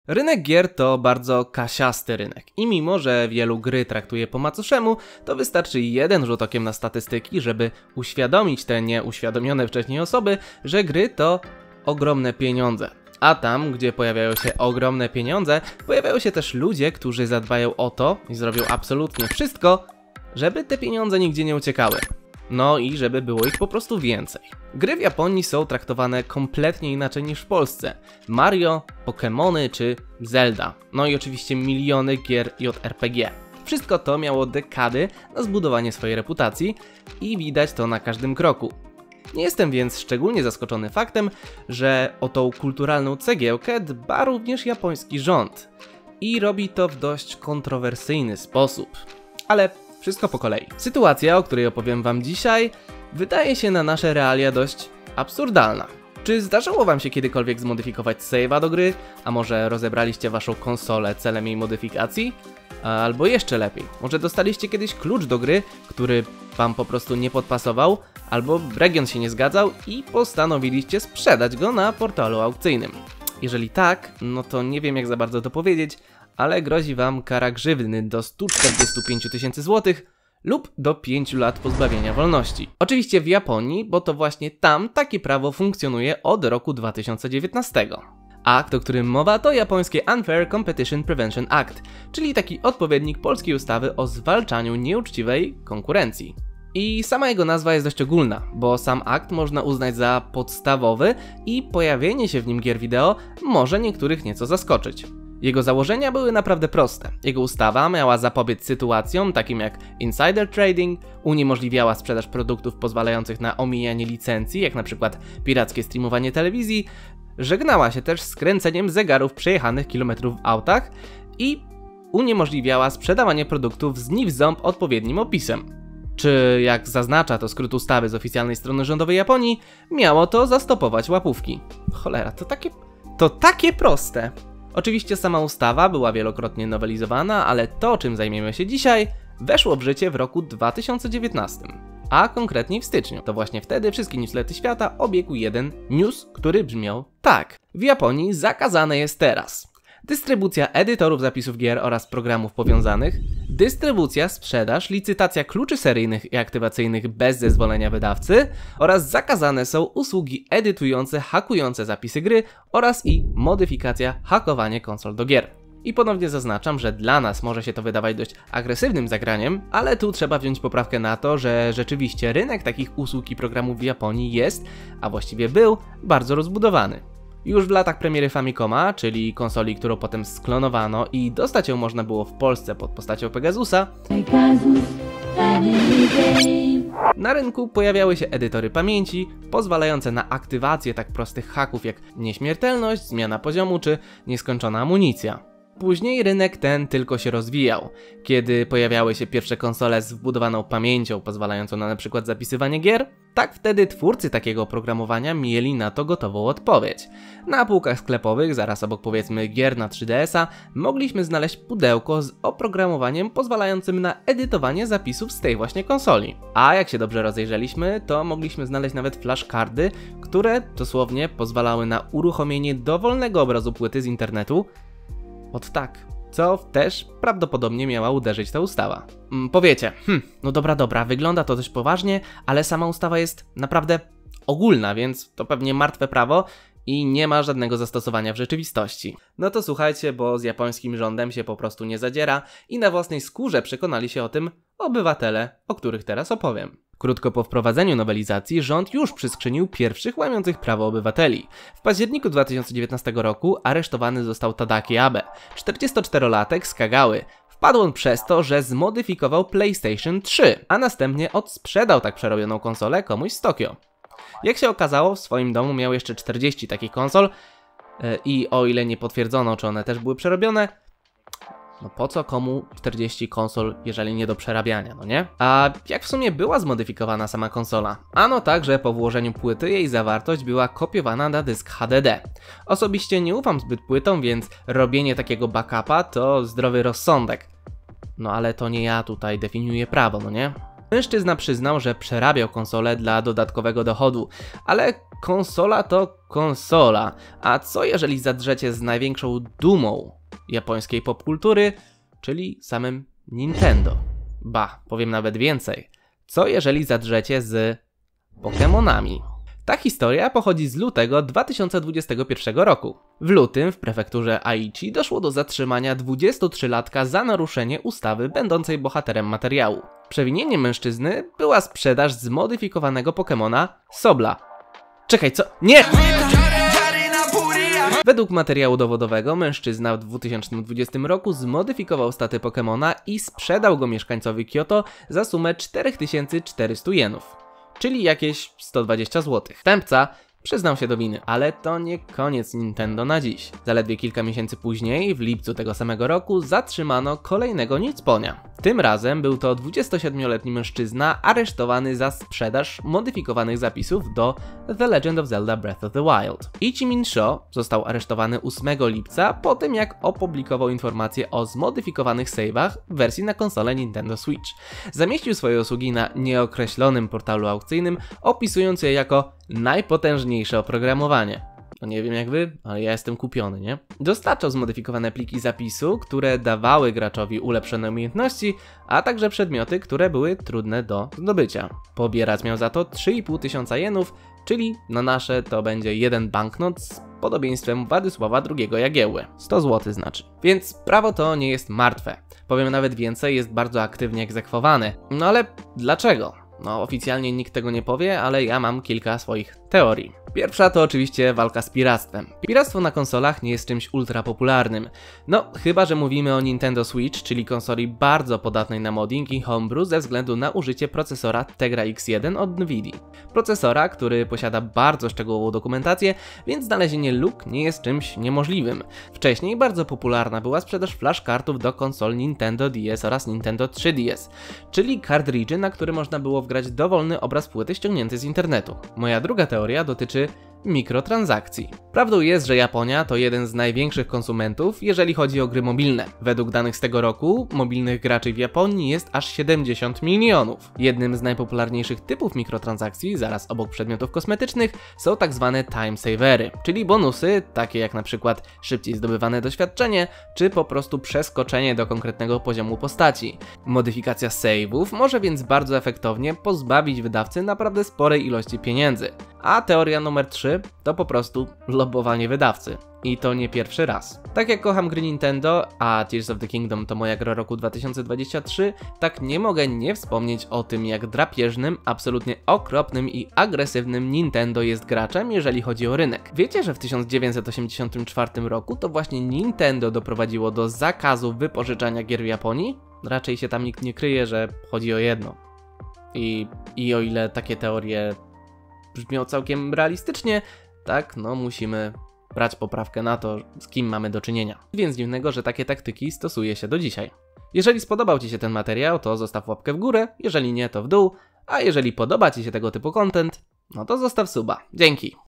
Rynek gier to bardzo kasiasty rynek i mimo, że wielu gry traktuje po macoszemu, to wystarczy jeden rzut okiem na statystyki, żeby uświadomić te nieuświadomione wcześniej osoby, że gry to ogromne pieniądze. A tam, gdzie pojawiają się ogromne pieniądze, pojawiają się też ludzie, którzy zadbają o to i zrobią absolutnie wszystko, żeby te pieniądze nigdzie nie uciekały. No i żeby było ich po prostu więcej. Gry w Japonii są traktowane kompletnie inaczej niż w Polsce. Mario, Pokémony czy Zelda. No i oczywiście miliony gier JRPG. Wszystko to miało dekady na zbudowanie swojej reputacji i widać to na każdym kroku. Nie jestem więc szczególnie zaskoczony faktem, że o tą kulturalną cegiełkę dba również japoński rząd. I robi to w dość kontrowersyjny sposób. Ale wszystko po kolei. Sytuacja, o której opowiem wam dzisiaj, wydaje się na nasze realia dość absurdalna. Czy zdarzyło wam się kiedykolwiek zmodyfikować save'a do gry? A może rozebraliście waszą konsolę celem jej modyfikacji? Albo jeszcze lepiej, może dostaliście kiedyś klucz do gry, który wam po prostu nie podpasował, albo region się nie zgadzał i postanowiliście sprzedać go na portalu aukcyjnym. Jeżeli tak, no to nie wiem jak za bardzo to powiedzieć, ale grozi wam kara grzywny do 145 000 złotych lub do 5 lat pozbawienia wolności. Oczywiście w Japonii, bo to właśnie tam takie prawo funkcjonuje od roku 2019. Akt, o którym mowa, to japońskie Unfair Competition Prevention Act, czyli taki odpowiednik polskiej ustawy o zwalczaniu nieuczciwej konkurencji. I sama jego nazwa jest dość ogólna, bo sam akt można uznać za podstawowy i pojawienie się w nim gier wideo może niektórych nieco zaskoczyć. Jego założenia były naprawdę proste. Jego ustawa miała zapobiec sytuacjom takim jak insider trading, uniemożliwiała sprzedaż produktów pozwalających na omijanie licencji, jak na przykład pirackie streamowanie telewizji, żegnała się też z kręceniem zegarów przejechanych kilometrów w autach i uniemożliwiała sprzedawanie produktów z ni w ząb odpowiednim opisem. Czy, jak zaznacza to skrót ustawy z oficjalnej strony rządowej Japonii, miało to zastopować łapówki. Cholera, to takie proste. Oczywiście sama ustawa była wielokrotnie nowelizowana, ale to, czym zajmiemy się dzisiaj, weszło w życie w roku 2019, a konkretniej w styczniu. To właśnie wtedy wszystkie newslety świata obiegł jeden news, który brzmiał tak. W Japonii zakazane jest teraz dystrybucja edytorów zapisów gier oraz programów powiązanych, dystrybucja, sprzedaż, licytacja kluczy seryjnych i aktywacyjnych bez zezwolenia wydawcy oraz zakazane są usługi edytujące, hakujące zapisy gry oraz i modyfikacja, hakowanie konsol do gier. I ponownie zaznaczam, że dla nas może się to wydawać dość agresywnym zagraniem, ale tu trzeba wziąć poprawkę na to, że rzeczywiście rynek takich usług i programów w Japonii jest, a właściwie był, bardzo rozbudowany. Już w latach premiery Famicoma, czyli konsoli, którą potem sklonowano i dostać ją można było w Polsce pod postacią Pegasusa, na rynku pojawiały się edytory pamięci, pozwalające na aktywację tak prostych haków jak nieśmiertelność, zmiana poziomu czy nieskończona amunicja. Później rynek ten tylko się rozwijał. Kiedy pojawiały się pierwsze konsole z wbudowaną pamięcią pozwalającą na przykład zapisywanie gier, tak wtedy twórcy takiego oprogramowania mieli na to gotową odpowiedź. Na półkach sklepowych, zaraz obok powiedzmy gier na 3DS-a, mogliśmy znaleźć pudełko z oprogramowaniem pozwalającym na edytowanie zapisów z tej właśnie konsoli. A jak się dobrze rozejrzeliśmy, to mogliśmy znaleźć nawet flashcardy, które dosłownie pozwalały na uruchomienie dowolnego obrazu płyty z internetu. Ot tak, co też prawdopodobnie miała uderzyć ta ustawa. Powiecie, no dobra, wygląda to dość poważnie, ale sama ustawa jest naprawdę ogólna, więc to pewnie martwe prawo i nie ma żadnego zastosowania w rzeczywistości. No to słuchajcie, bo z japońskim rządem się po prostu nie zadziera i na własnej skórze przekonali się o tym obywatele, o których teraz opowiem. Krótko po wprowadzeniu nowelizacji rząd już przyskrzynił pierwszych łamiących prawo obywateli. W październiku 2019 roku aresztowany został Tadaki Abe, 44-latek z Kagały. Wpadł on przez to, że zmodyfikował PlayStation 3, a następnie odsprzedał tak przerobioną konsolę komuś z Tokio. Jak się okazało, w swoim domu miał jeszcze 40 takich konsol i o ile nie potwierdzono, czy one też były przerobione, no po co komu 40 konsol, jeżeli nie do przerabiania, no nie? A jak w sumie była zmodyfikowana sama konsola? Ano tak, że po włożeniu płyty jej zawartość była kopiowana na dysk HDD. Osobiście nie ufam zbyt płytom, więc robienie takiego backupa to zdrowy rozsądek. No ale to nie ja tutaj definiuję prawo, no nie? Mężczyzna przyznał, że przerabiał konsolę dla dodatkowego dochodu, ale konsola to konsola, a co jeżeli zadrzecie z największą dumą japońskiej popkultury, czyli samym Nintendo? Ba, powiem nawet więcej. Co jeżeli zadrzecie z Pokémonami? Ta historia pochodzi z lutego 2021 roku. W lutym w prefekturze Aichi doszło do zatrzymania 23-latka za naruszenie ustawy będącej bohaterem materiału. Przewinieniem mężczyzny była sprzedaż zmodyfikowanego Pokémona Sobla. Czekaj, co? Nie! Według materiału dowodowego mężczyzna w 2020 roku zmodyfikował staty Pokémona i sprzedał go mieszkańcowi Kyoto za sumę 4400 jenów, czyli jakieś 120 zł. Wstępca przyznał się do winy, ale to nie koniec Nintendo na dziś. Zaledwie kilka miesięcy później, w lipcu tego samego roku, zatrzymano kolejnego nicponia. Tym razem był to 27-letni mężczyzna aresztowany za sprzedaż modyfikowanych zapisów do The Legend of Zelda Breath of the Wild. Ichimin Sho został aresztowany 8 lipca po tym, jak opublikował informacje o zmodyfikowanych save'ach w wersji na konsolę Nintendo Switch. Zamieścił swoje usługi na nieokreślonym portalu aukcyjnym, opisując je jako najpotężniejsze oprogramowanie. No nie wiem jak wy, ale ja jestem kupiony, nie? Dostarczał zmodyfikowane pliki zapisu, które dawały graczowi ulepszone umiejętności, a także przedmioty, które były trudne do zdobycia. Pobierać miał za to 3500 jenów, czyli na nasze to będzie jeden banknot z podobieństwem Władysława II Jagiełły. 100 zł znaczy. Więc prawo to nie jest martwe. Powiem nawet więcej, jest bardzo aktywnie egzekwowane. No ale dlaczego? No oficjalnie nikt tego nie powie, ale ja mam kilka swoich teorii. Pierwsza to oczywiście walka z piractwem. Piractwo na konsolach nie jest czymś ultra popularnym. No, chyba że mówimy o Nintendo Switch, czyli konsoli bardzo podatnej na modding i homebrew ze względu na użycie procesora Tegra X1 od Nvidii. Procesora, który posiada bardzo szczegółową dokumentację, więc znalezienie luk nie jest czymś niemożliwym. Wcześniej bardzo popularna była sprzedaż flashkartów do konsol Nintendo DS oraz Nintendo 3DS, czyli kartridży, na które można było wgrać dowolny obraz płyty ściągnięty z internetu. Moja druga teoria dotyczy mikrotransakcji. Prawdą jest, że Japonia to jeden z największych konsumentów, jeżeli chodzi o gry mobilne. Według danych z tego roku, mobilnych graczy w Japonii jest aż 70 milionów. Jednym z najpopularniejszych typów mikrotransakcji, zaraz obok przedmiotów kosmetycznych, są tak zwane time savery, czyli bonusy, takie jak na przykład szybciej zdobywane doświadczenie, czy po prostu przeskoczenie do konkretnego poziomu postaci. Modyfikacja save'ów może więc bardzo efektownie pozbawić wydawcy naprawdę sporej ilości pieniędzy. A teoria numer 3 to po prostu lobowanie wydawcy. I to nie pierwszy raz. Tak jak kocham gry Nintendo, a Tears of the Kingdom to moja gra roku 2023, tak nie mogę nie wspomnieć o tym, jak drapieżnym, absolutnie okropnym i agresywnym Nintendo jest graczem, jeżeli chodzi o rynek. Wiecie, że w 1984 roku to właśnie Nintendo doprowadziło do zakazu wypożyczania gier w Japonii? Raczej się tam nikt nie kryje, że chodzi o jedno. I o ile takie teorie brzmią całkiem realistycznie, tak, no musimy brać poprawkę na to, z kim mamy do czynienia. Więc dziwnego, że takie taktyki stosuje się do dzisiaj. Jeżeli spodobał Ci się ten materiał, to zostaw łapkę w górę, jeżeli nie, to w dół, a jeżeli podoba Ci się tego typu content, no to zostaw suba. Dzięki!